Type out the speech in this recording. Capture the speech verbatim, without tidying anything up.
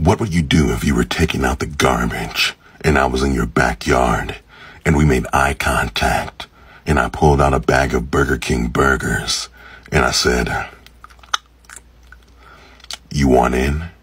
What would you do if you were taking out the garbage and I was in your backyard and we made eye contact and I pulled out a bag of Burger King burgers and I said, "You want in?"